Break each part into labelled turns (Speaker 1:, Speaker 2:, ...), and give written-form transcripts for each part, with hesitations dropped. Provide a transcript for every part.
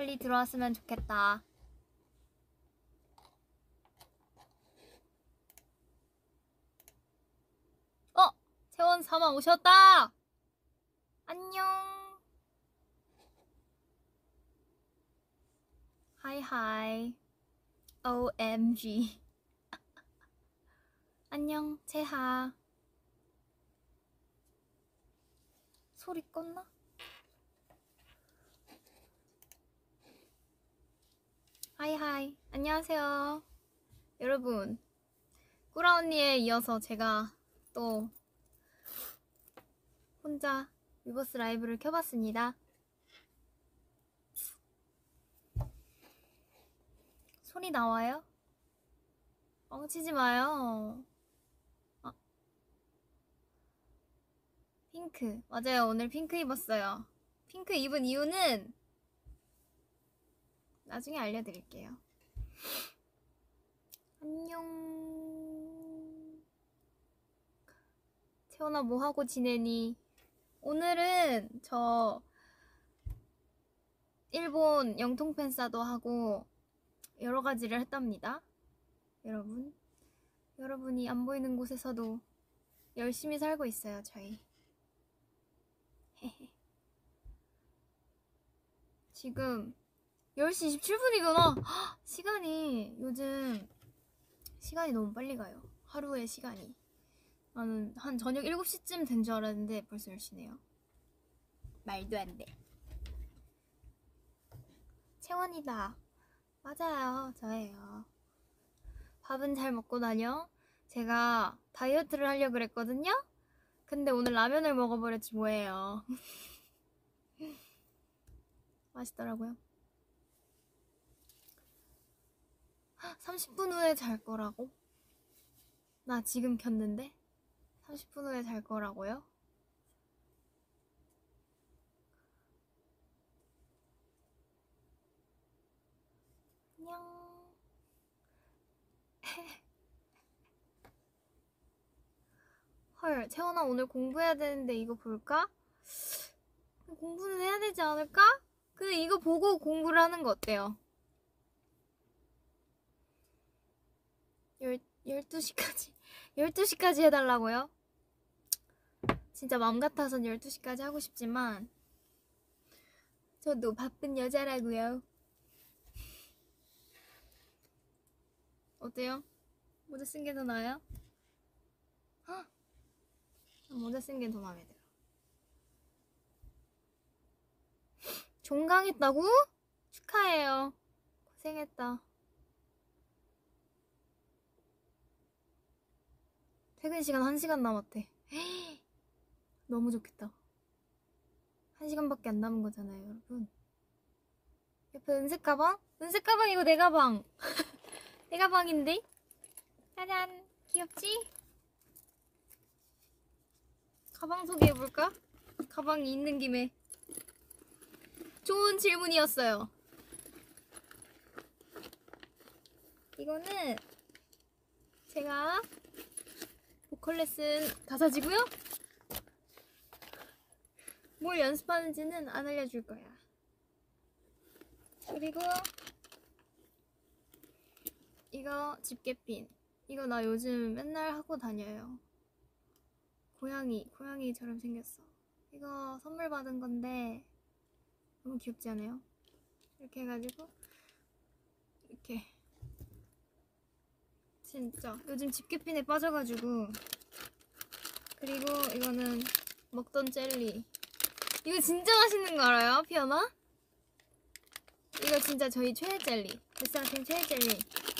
Speaker 1: 빨리 들어왔으면 좋겠다. 채원 삼아 오셨다. 안녕. 하이하이. OMG. 안녕 채하. 소리 껐나? 하이하이. 안녕하세요 여러분. 꾸라 언니에 이어서 제가 또 혼자 위버스 라이브를 켜봤습니다. 소리 나와요? 뻥치지 마요. 핑크. 맞아요. 오늘 핑크 입었어요. 핑크 입은 이유는 나중에 알려드릴게요. 안녕. 채원아 뭐하고 지내니? 오늘은 저 일본 영통 팬싸도 하고 여러가지를 했답니다. 여러분이 안 보이는 곳에서도 열심히 살고 있어요 저희. 지금 10시 27분이구나 요즘 시간이 너무 빨리 가요. 하루의 시간이. 나는 한 저녁 7시쯤 된 줄 알았는데 벌써 10시네요. 말도 안 돼. 채원이다. 맞아요. 저예요. 밥은 잘 먹고 다녀? 제가 다이어트를 하려고 그랬거든요? 근데 오늘 라면을 먹어버렸지 뭐예요. 맛있더라고요. 30분 후에 잘 거라고? 나 지금 켰는데? 30분 후에 잘 거라고요? 안녕. 헐, 채원아 오늘 공부해야 되는데 이거 볼까? 공부는 해야 되지 않을까? 근데 이거 보고 공부를 하는 거 어때요? 12시까지 해달라고요? 진짜 마음 같아선 12시까지 하고 싶지만 저도 바쁜 여자라고요. 어때요? 모자 쓴 게 더 나아요? 모자 쓴 게 더 마음에 들어. 종강했다고? 축하해요. 고생했다. 퇴근 시간 1시간 남았대. 너무 좋겠다. 1시간밖에 안 남은 거잖아요, 여러분. 옆에 은색 가방? 은색 가방 이거 내 가방. 내 가방인데? 짜잔. 귀엽지? 가방 소개해볼까? 가방이 있는 김에. 좋은 질문이었어요. 이거는 제가 보컬 레슨 가사지고요. 뭘 연습하는지는 안 알려줄 거야. 그리고 이거 집게핀. 이거 나 요즘 맨날 하고 다녀요. 고양이처럼 생겼어. 이거 선물 받은 건데 너무 귀엽지 않아요? 이렇게 해가지고 이렇게 진짜 요즘 집게핀에 빠져가지고. 그리고 이거는 먹던 젤리. 이거 진짜 맛있는 거 알아요? 피어나? 이거 진짜 저희 최애 젤리. 뱃살팀 최애 젤리.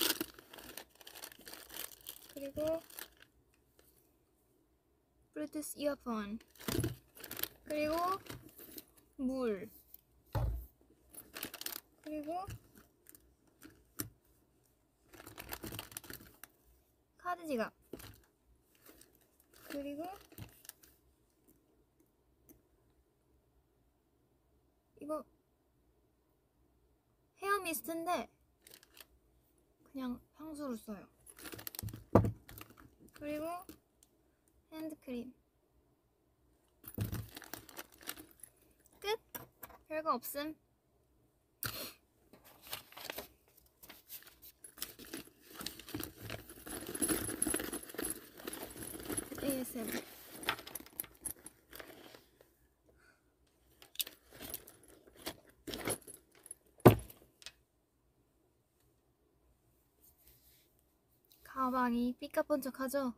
Speaker 1: 그리고 블루투스 이어폰. 그리고 물. 그리고 카드 지갑. 그리고 이거 헤어 미스트인데 그냥 향수로 써요. 그리고 핸드크림. 끝! 별거 없음. 빵이 삐까뻔쩍하죠?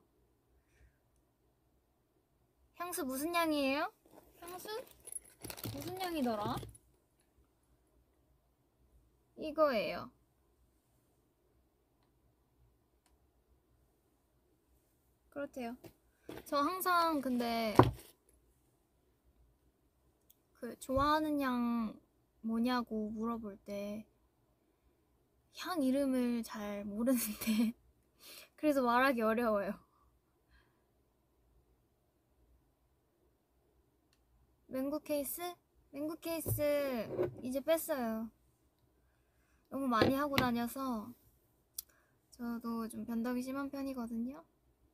Speaker 1: 향수 무슨 향이에요? 향수? 무슨 향이더라? 이거예요. 그렇대요. 저 항상 근데 그 좋아하는 향 뭐냐고 물어볼 때 향 이름을 잘 모르는데 그래서 말하기 어려워요. 맹구 케이스? 맹구 케이스 이제 뺐어요. 너무 많이 하고 다녀서 저도 좀 변덕이 심한 편이거든요.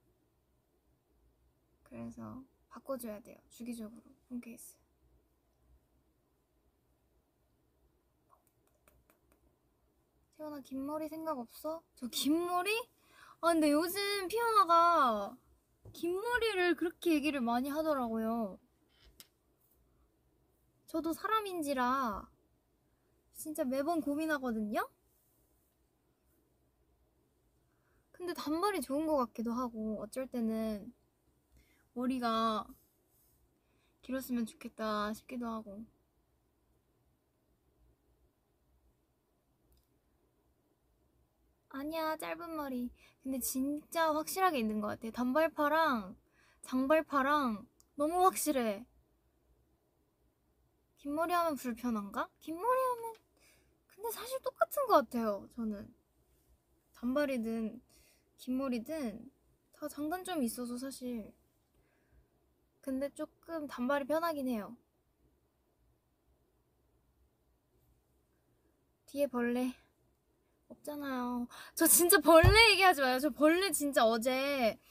Speaker 1: 그래서 바꿔줘야 돼요. 주기적으로 폰 케이스. 태연아 긴 머리 생각 없어? 저 긴 머리? 아 근데 요즘 피어나가 긴 머리를 그렇게 얘기를 많이 하더라고요. 저도 사람인지라 진짜 매번 고민하거든요? 근데 단발이 좋은 것 같기도 하고 어쩔 때는 머리가 길었으면 좋겠다 싶기도 하고. 아니야 짧은 머리. 근데 진짜 확실하게 있는 것 같아. 단발파랑 장발파랑 너무 확실해. 긴 머리 하면 불편한가? 긴 머리 하면 근데 사실 똑같은 것 같아요. 저는 단발이든 긴 머리든 다 장단점이 있어서 사실. 근데 조금 단발이 편하긴 해요. 뒤에 벌레 없잖아요. 저 진짜 벌레 얘기하지 마요. 저 벌레 진짜 어제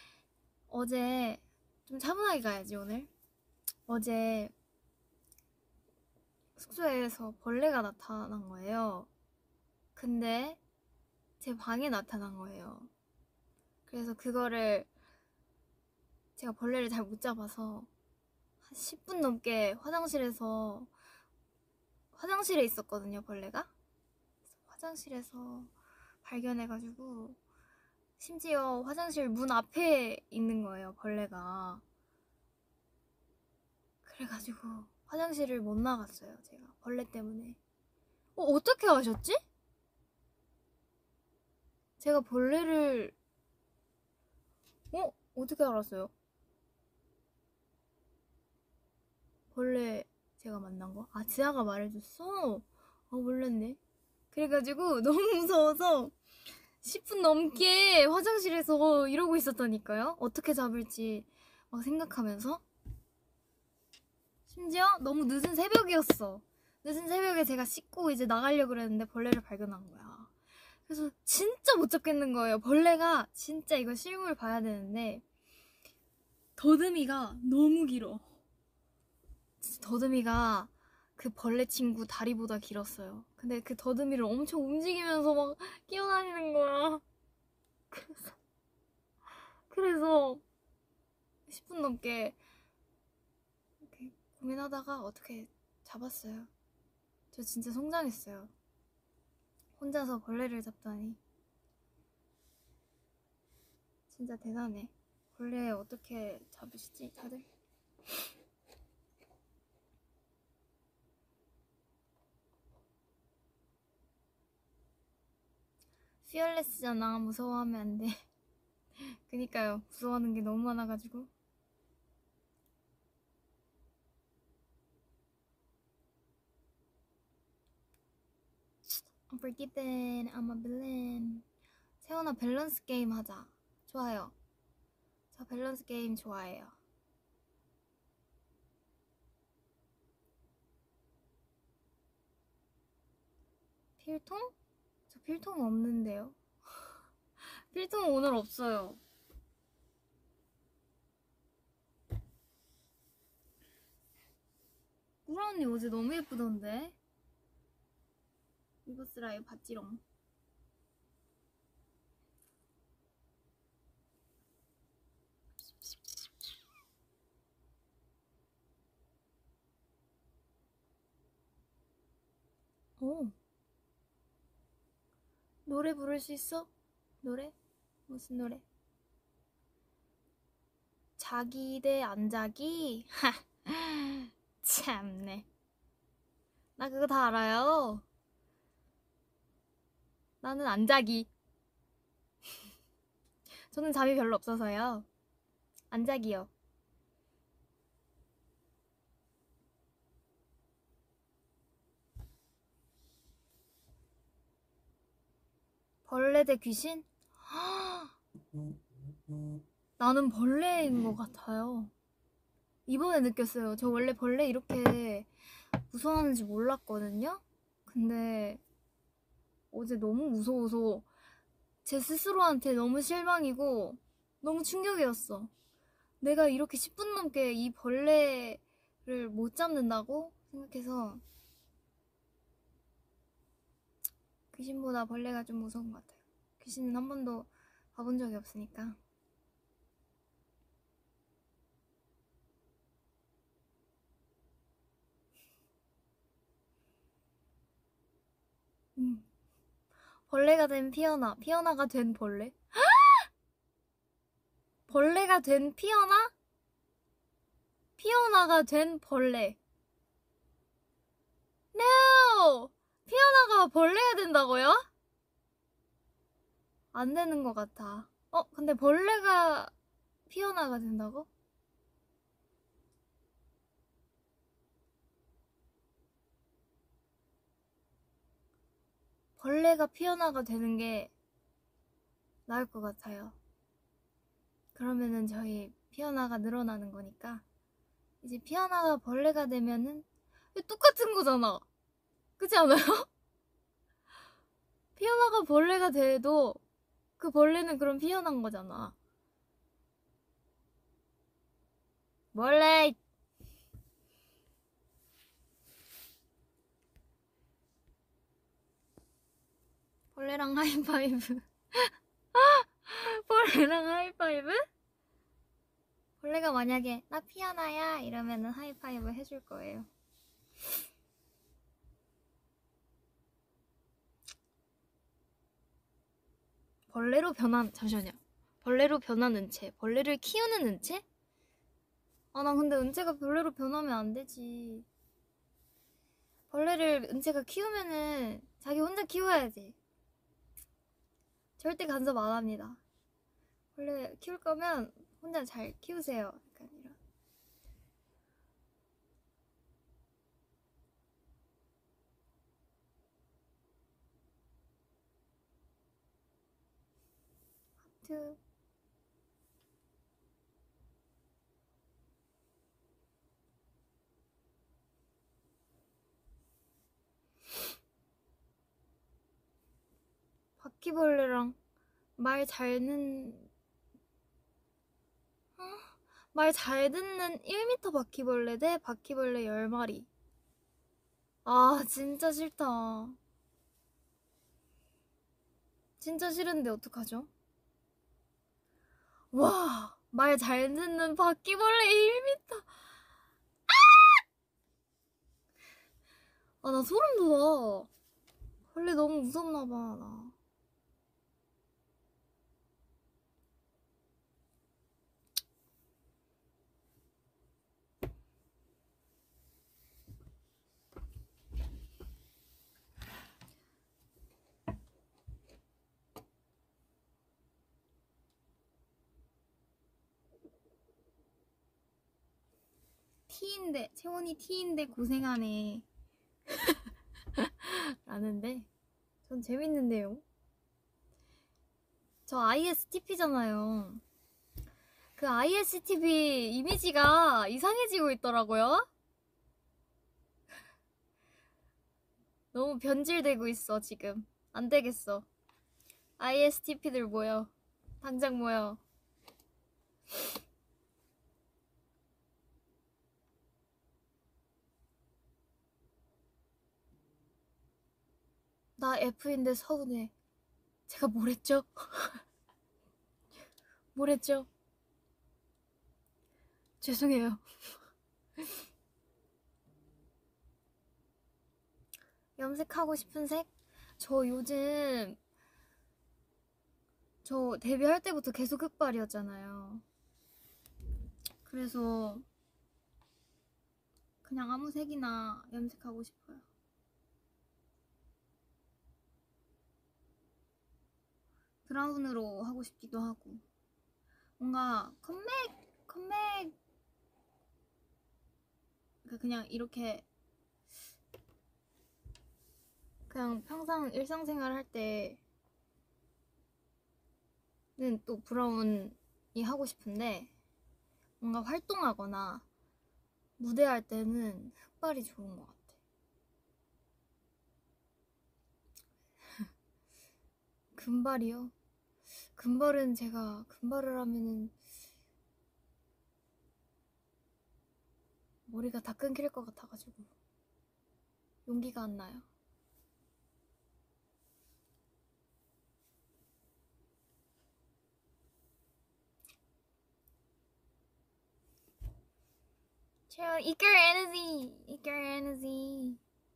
Speaker 1: 좀 차분하게 가야지 오늘. 어제 숙소에서 벌레가 나타난 거예요. 근데 제 방에 나타난 거예요. 그래서 그거를 제가 벌레를 잘 못 잡아서 한 10분 넘게 화장실에 있었거든요, 벌레가. 화장실에서 발견해가지고 심지어 화장실 문 앞에 있는 거예요, 벌레가. 그래가지고 화장실을 못 나갔어요, 제가. 벌레 때문에. 어떻게 아셨지? 제가 벌레를 어떻게 알았어요? 벌레 제가 만난 거? 아, 지아가 말해줬어? 몰랐네. 그래가지고 너무 무서워서 10분 넘게 화장실에서 이러고 있었다니까요? 어떻게 잡을지 막 생각하면서. 심지어 너무 늦은 새벽이었어. 늦은 새벽에 제가 씻고 이제 나가려고 그랬는데 벌레를 발견한 거야. 그래서 진짜 못 잡겠는 거예요. 벌레가 진짜 이거 실물 봐야 되는데 더듬이가 너무 길어. 진짜 더듬이가 그 벌레 친구 다리보다 길었어요. 근데 그 더듬이를 엄청 움직이면서 막 끼어다니는 거야. 그래서 10분 넘게 이렇게 고민하다가 어떻게 잡았어요. 저 진짜 성장했어요. 혼자서 벌레를 잡다니. 진짜 대단해. 벌레 어떻게 잡으시지, 다들? 피어레스잖아. 무서워하면 안 돼. 그니까요. 무서워하는 게 너무 많아가지고. Unforgiven, I'm a villain. 세훈아 밸런스 게임 하자. 좋아요. 저 밸런스 게임 좋아해요. 필통? 저 필통 없는데요. 필통 오늘 없어요. 꾸라 언니 어제 너무 예쁘던데? 입었으라요 봤지롱. 오. 노래 부를 수 있어? 노래? 무슨 노래? 자기 대 안 자기? 참네. 나 그거 다 알아요. 나는 안 자기. 저는 잠이 별로 없어서요. 안 자기요. 벌레 대 귀신? 나는 벌레인 것 같아요. 이번에 느꼈어요. 저 원래 벌레 이렇게 무서워하는지 몰랐거든요? 근데 어제 너무 무서워서 제 스스로한테 너무 실망이고 너무 충격이었어. 내가 이렇게 10분 넘게 이 벌레를 못 잡는다고 생각해서 귀신보다 벌레가 좀 무서운 것 같아요. 귀신은 한 번도 봐본 적이 없으니까. 벌레가 된 피어나, 피어나가 된 벌레? 벌레가 된 피어나? 피어나가 된 벌레. No! 피어나가 벌레가 된다고요? 안 되는 것 같아. 근데 벌레가 피어나가 된다고? 벌레가 피어나가 되는 게 나을 것 같아요. 그러면은 저희 피어나가 늘어나는 거니까 이제 피어나가 벌레가 되면은 똑같은 거잖아. 그렇지 않아요? 피어나가 벌레가 돼도 그 벌레는 그럼 피어난 거잖아. 벌레! 벌레랑 하이파이브. 벌레랑 하이파이브? 벌레가 만약에 나 피어나야 이러면은 하이파이브 해줄 거예요. 잠시만요. 벌레로 변한 은채. 벌레를 키우는 은채? 난 근데 은채가 벌레로 변하면 안 되지. 벌레를 은채가 키우면은 자기 혼자 키워야지. 절대 간섭 안 합니다. 벌레 키울 거면 혼자 잘 키우세요. 약간 이런. 하트. 바퀴벌레랑 말 잘 듣는 1m 바퀴벌레 대 바퀴벌레 10마리. 진짜 싫다. 진짜 싫은데 어떡하죠? 와, 말 잘 듣는 바퀴벌레 1m. 나 소름 돋아. 벌레 너무 무섭나봐, 나. 채원이 T인데 고생하네. 라는데, 전 재밌는데요. 저 ISTP잖아요. 그 ISTP 이미지가 이상해지고 있더라고요. 너무 변질되고 있어, 지금. 안 되겠어. ISTP들 모여. 당장 모여. 나 F인데 서운해. 제가 뭘 했죠? 뭘 했죠? 죄송해요. 염색하고 싶은 색? 저 저 데뷔할 때부터 계속 흑발이었잖아요. 그래서 그냥 아무 색이나 염색하고 싶어요. 브라운으로 하고 싶기도 하고, 뭔가 컴백 그냥 이렇게 그냥 평상 일상생활 할 때는 또 브라운이 하고 싶은데, 뭔가 활동하거나 무대할 때는 흑발이 좋은 것 같아. 금발이요? 금발은 제가 금발을 하면은 머리가 다 끊길 것 같아가지고 용기가 안 나요. 제가 이끌 에너지.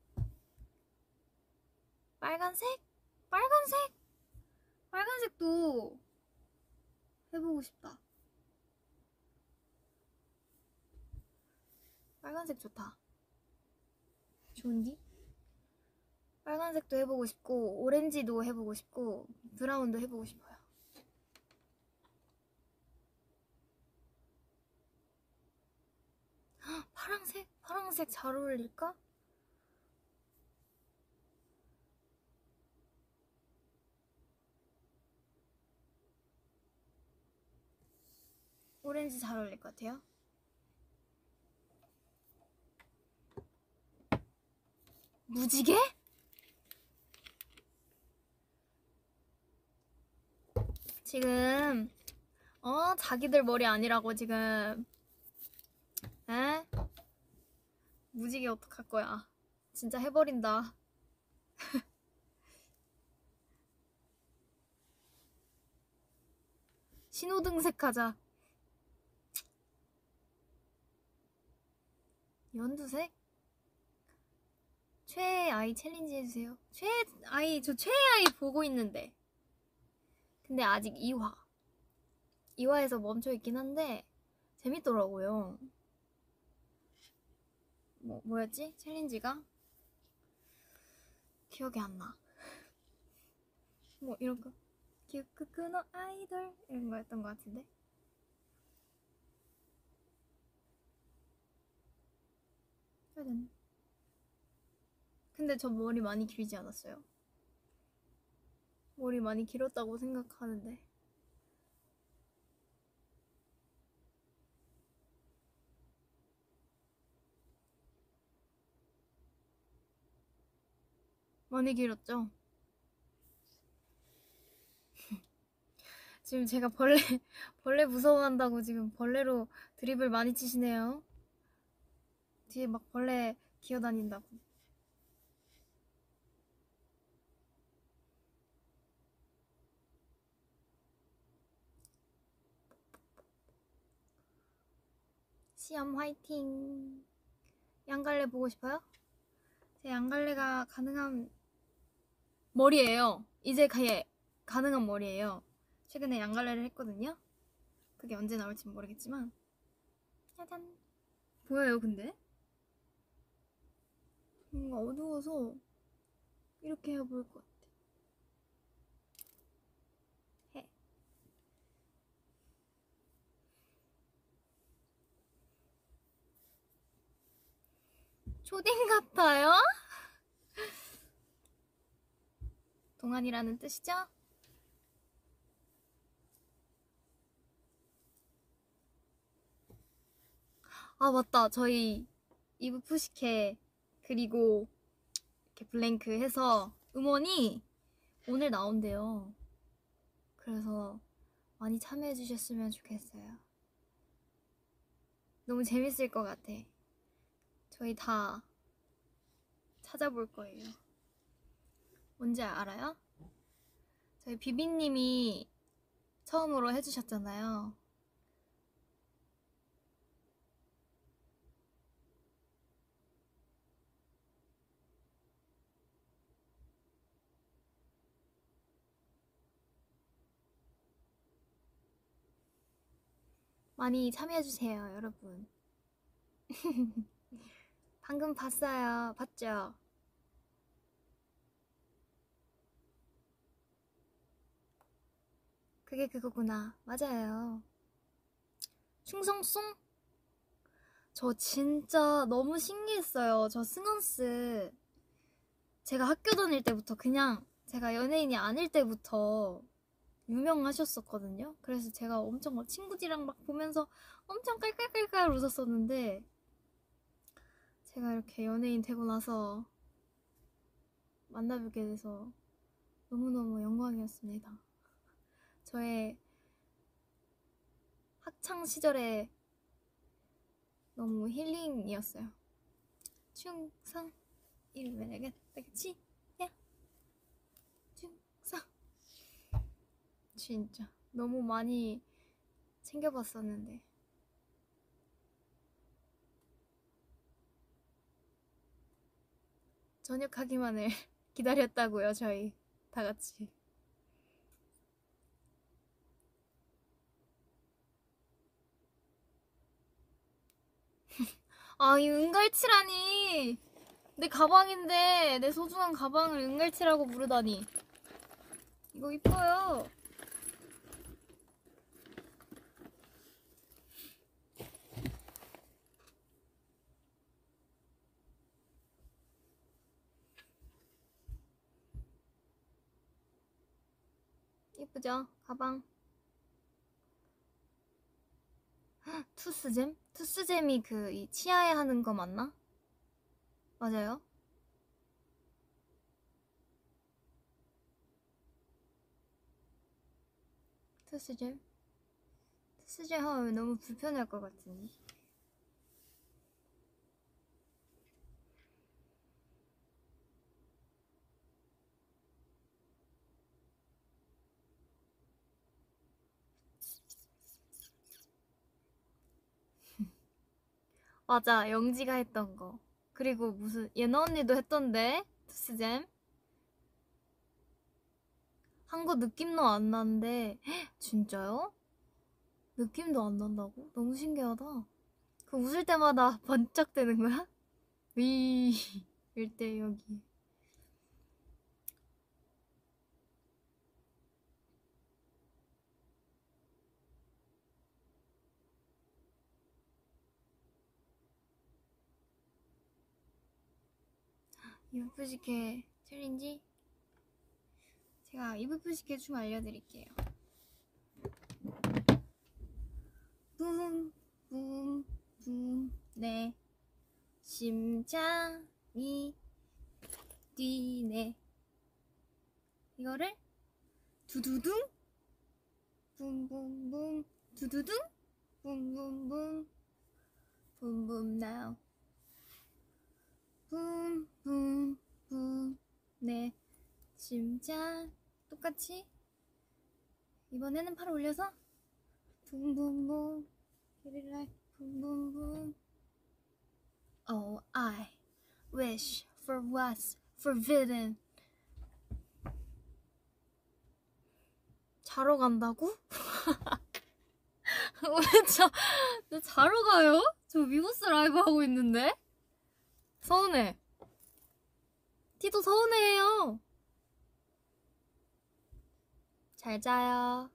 Speaker 1: 빨간색도 해보고 싶다. 빨간색 좋다. 좋은디? 빨간색도 해보고 싶고, 오렌지도 해보고 싶고, 브라운도 해보고 싶어요. 헉, 파랑색 잘 어울릴까? 오렌지 잘 어울릴 것 같아요. 무지개? 지금 자기들 머리 아니라고 지금 에? 무지개 어떡할 거야. 진짜 해버린다. 신호등색 하자. 연두색? 최애 아이 챌린지 해주세요. 저 최애 아이 보고 있는데. 근데 아직 2화에서 멈춰있긴 한데 재밌더라고요. 뭐였지? 챌린지가? 기억이 안 나. 이런 거. 규크쿠노 아이돌 이런 거였던 것 같은데. 짜잔. 근데 저 머리 많이 길지 않았어요? 머리 많이 길었다고 생각하는데. 많이 길었죠? 지금 제가 벌레 무서워한다고 지금 벌레로 드립을 많이 치시네요. 뒤에 막 벌레 기어다닌다고. 시험 화이팅. 양갈래 보고 싶어요? 제 양갈래가 가능한 머리예요. 이제 가능한 머리예요. 최근에 양갈래를 했거든요. 그게 언제 나올지 모르겠지만. 짜잔. 보여요 근데? 뭔가 어두워서 이렇게 해야 보일 것 같아. 해. 초딩 같아요? 동안이라는 뜻이죠? 아 맞다. 저희 이브 푸시케 그리고 이렇게 블랭크 해서 음원이 오늘 나온대요. 그래서 많이 참여해 주셨으면 좋겠어요. 너무 재밌을 것 같아. 저희 다 찾아볼 거예요. 뭔지 알아요? 저희 비비님이 처음으로 해주셨잖아요. 많이 참여해주세요, 여러분. 방금 봤어요. 봤죠? 그게 그거구나. 맞아요. 충성송? 저 진짜 너무 신기했어요. 저 승원스 제가 학교 다닐 때부터 그냥 제가 연예인이 아닐 때부터 유명하셨었거든요. 그래서 제가 엄청 막 친구들이랑 막 보면서 엄청 깔깔깔깔 웃었었는데 제가 이렇게 연예인 되고 나서 만나뵙게 돼서 너무너무 영광이었습니다. 저의 학창 시절에 너무 힐링이었어요. 충성 이름을 내겠다 그치? 야 충성 진짜 너무 많이 챙겨봤었는데 전역하기만을 기다렸다고요. 저희 다같이. 아, 이 은갈치라니. 내 가방인데 내 소중한 가방을 은갈치라고 부르다니. 이거 이뻐요. 이쁘죠? 가방. 투스잼? 투스잼이 그 이 치아에 하는 거 맞나? 맞아요? 투스잼? 투스잼 하면 너무 불편할 것 같은데. 맞아, 영지가 했던 거. 그리고 무슨 예나 언니도 했던데 투스잼 한 거 느낌도 안 나는데 진짜요? 느낌도 안 난다고? 너무 신기하다. 그 웃을 때마다 번쩍대는 거야? 위 일대 여기. 이불부식회 챌린지? 제가 이불부식회 춤 알려드릴게요. 붐붐붐 네 심장이 뛰네. 이거를 두두둥 붐붐붐 두두둥 붐붐붐 붐붐 now 붐붐붐 네 심장 똑같이 이번에는 팔 올려서 붐붐붐 Get it like 붐붐붐 Oh I wish for what's forbidden. 자러 간다고? 왜 저 자러 가요? 저 미고스 라이브 하고 있는데? 서운해. 티도 서운해해요. 잘 자요.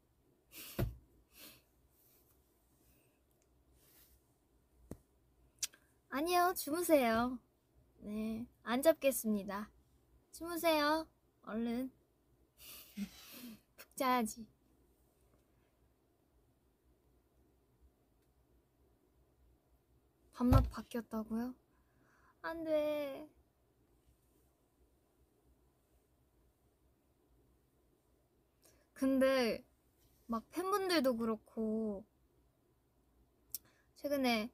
Speaker 1: 아니요, 주무세요. 네, 안 잡겠습니다. 주무세요. 얼른. 푹 자야지. 밤낮 바뀌었다고요? 안 돼. 근데 막 팬분들도 그렇고 최근에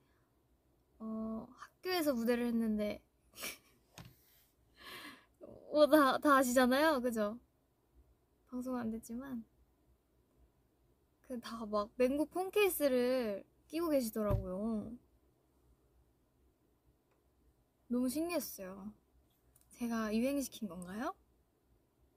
Speaker 1: 학교에서 무대를 했는데 다 아시잖아요, 그죠? 방송은 안 됐지만 그 다 막 맹구 폰 케이스를 끼고 계시더라고요. 너무 신기했어요. 제가 유행시킨 건가요?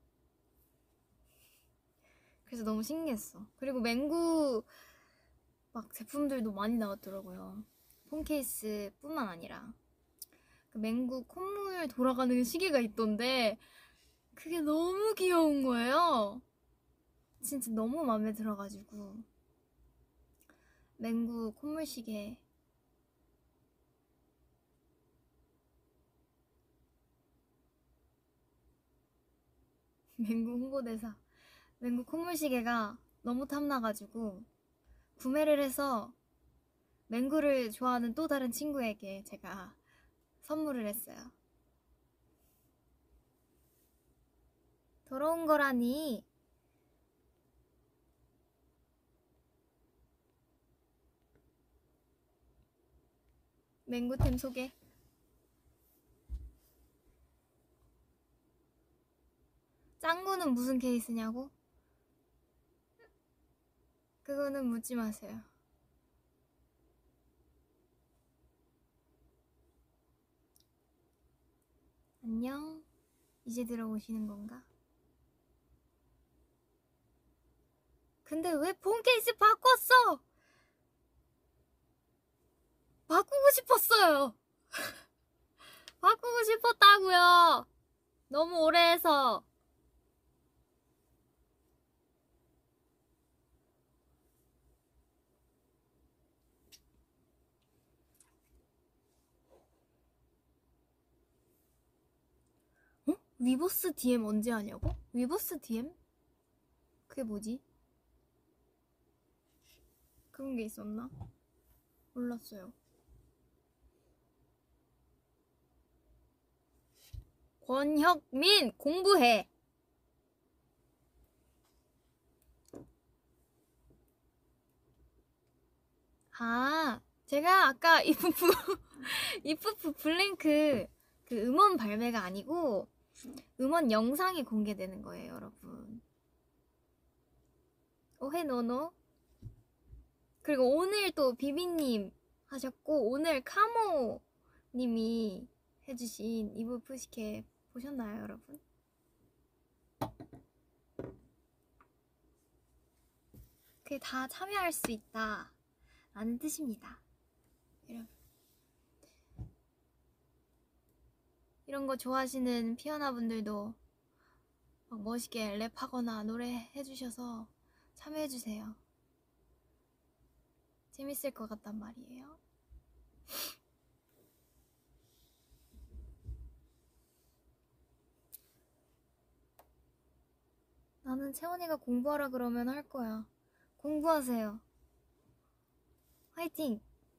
Speaker 1: 그래서 너무 신기했어. 그리고 맹구 막 제품들도 많이 나왔더라고요. 폰 케이스뿐만 아니라 그 맹구 콧물 돌아가는 시계가 있던데 그게 너무 귀여운 거예요. 진짜 너무 마음에 들어가지고 맹구 콧물 시계 맹구 홍보대사 맹구 콧물 시계가 너무 탐나가지고 구매를 해서 맹구를 좋아하는 또 다른 친구에게 제가 선물을 했어요. 더러운 거라니. 맹구템 소개. 짱구는 무슨 케이스냐고? 그거는 묻지 마세요. 안녕. 이제 들어오시는 건가? 근데 왜 폰 케이스 바꿨어? 바꾸고 싶었어요. 바꾸고 싶었다고요. 너무 오래 해서. 어? 위버스 DM 언제 하냐고? 위버스 DM? 그게 뭐지? 그런 게 있었나? 몰랐어요. 권혁민 공부해. 아, 제가 아까 이프프 이프프 블링크 그 음원 발매가 아니고 음원 영상이 공개되는 거예요, 여러분. 오해 노노. 그리고 오늘 또 비비님 하셨고 오늘 카모님이 해주신 이브 푸시케 보셨나요, 여러분? 그게 다 참여할 수 있다 라는 뜻입니다, 여러분. 이런 거 좋아하시는 피어나 분들도 막 멋있게 랩하거나 노래 해주셔서 참여해주세요. 재밌을 것 같단 말이에요. 나는 채원이가 공부하라 그러면 할 거야. 공부하세요. 화이팅!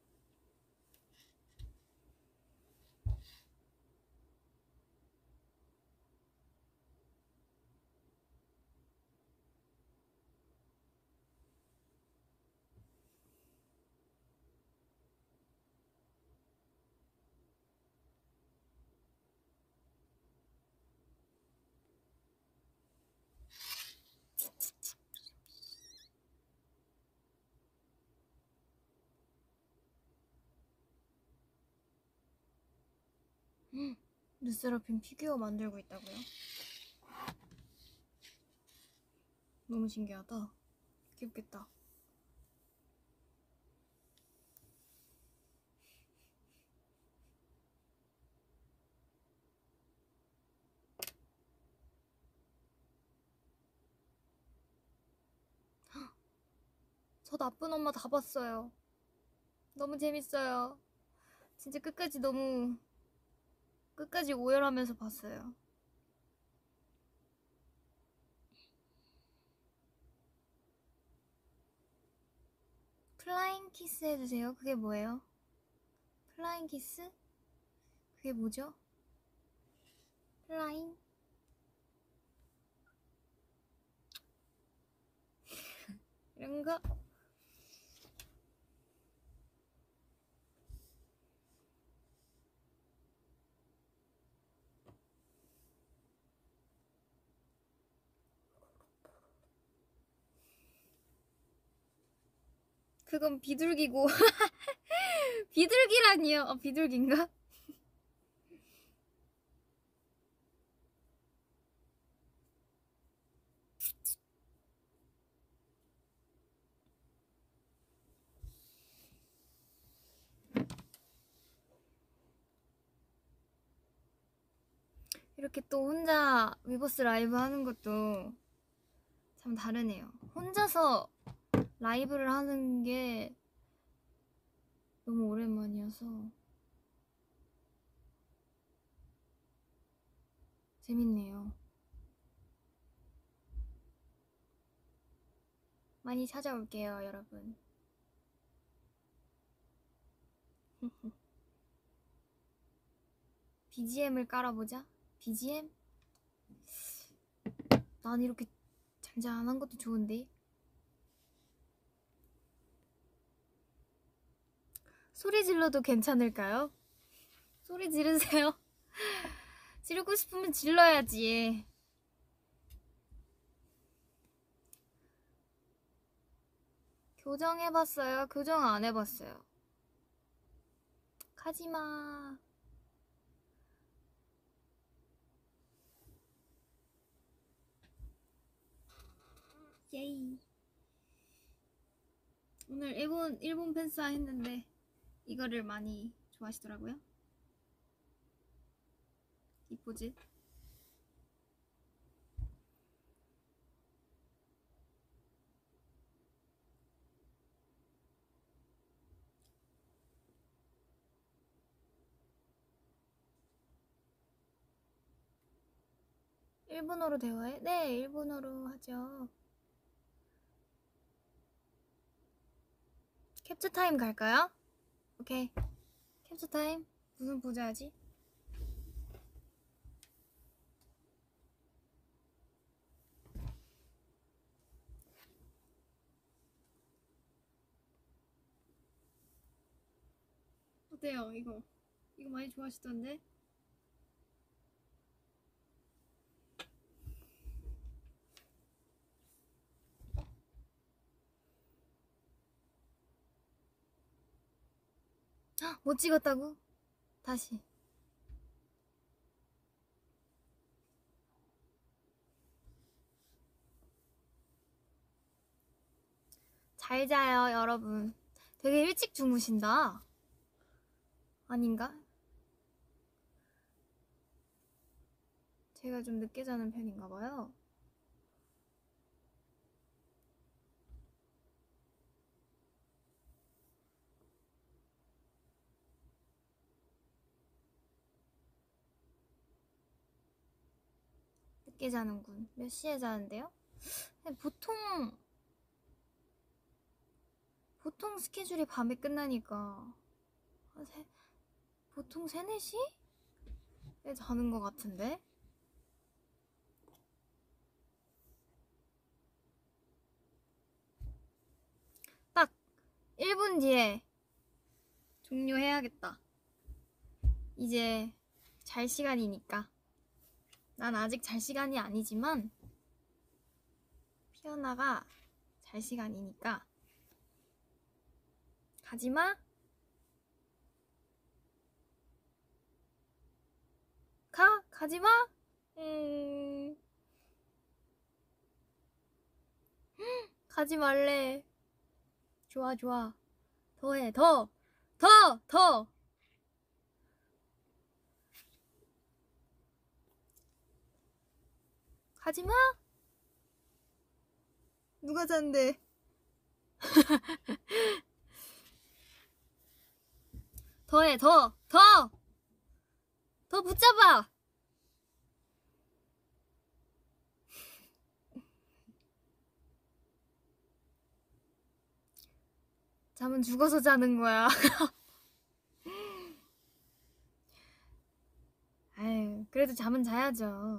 Speaker 1: 르세라핌 피규어 만들고 있다고요? 너무 신기하다. 귀엽겠다. 저 나쁜 엄마 다 봤어요. 너무 재밌어요. 진짜 끝까지 오열하면서 봤어요. 플라잉 키스 해주세요. 그게 뭐예요? 플라잉 키스? 그게 뭐죠? 플라잉? 이런 거? 그건 비둘기고 비둘기라니요? 비둘기인가? 이렇게 또 혼자 위버스 라이브 하는 것도 참 다르네요. 혼자서 라이브를 하는 게 너무 오랜만이어서 재밌네요. 많이 찾아올게요, 여러분. BGM을 깔아보자. BGM? 난 이렇게 잔잔한 것도 좋은데. 소리 질러도 괜찮을까요? 소리 지르세요. 지르고 싶으면 질러야지. 교정해봤어요? 교정 안 해봤어요. 가지마. 예이. 오늘 일본 팬싸 했는데 이거를 많이 좋아하시더라고요. 이 포즈. 일본어로 대화해? 네, 일본어로 하죠. 캡처 타임 갈까요? 오케이. 캡처 타임. 무슨 포즈 하지? 어때요, 이거? 이거 많이 좋아하시던데? 헉, 못 찍었다고? 다시. 잘 자요, 여러분. 되게 일찍 주무신다. 아닌가? 제가 좀 늦게 자는 편인가 봐요. 늦게 자는군. 몇 시에 자는데요? 보통 스케줄이 밤에 끝나니까 보통 3, 4시에 자는 것 같은데? 딱 1분 뒤에 종료해야겠다. 이제 잘 시간이니까. 난 아직 잘 시간이 아니지만 피어나가 잘 시간이니까. 가지마. 가지마. 가지 말래. 좋아. 더해. 더. 가지마. 누가 잔대. 더해. 더 붙잡아. 잠은 죽어서 자는 거야. 아유, 그래도 잠은 자야죠.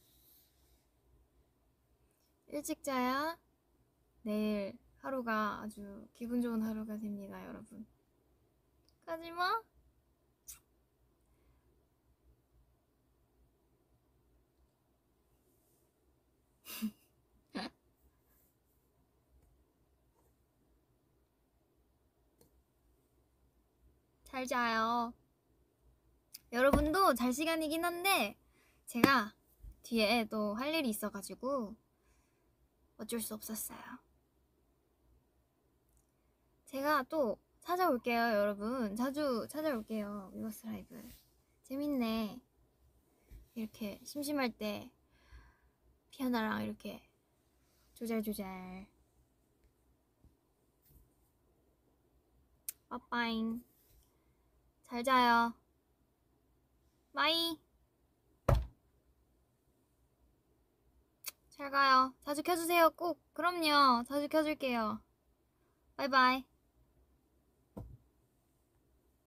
Speaker 1: 일찍 자야 내일 하루가 아주 기분 좋은 하루가 됩니다, 여러분. 가지마. 잘 자요. 여러분도 잘 시간이긴 한데 제가 뒤에 또 할 일이 있어가지고 어쩔 수 없었어요. 제가 또 찾아올게요, 여러분. 자주 찾아올게요. 위버스 라이브. 재밌네. 이렇게 심심할 때 피아노랑 이렇게 조잘조잘. 빠빠잉. 잘 자요. 마이. 잘 가요. 자주 켜주세요. 꼭. 그럼요. 자주 켜줄게요. 바이바이.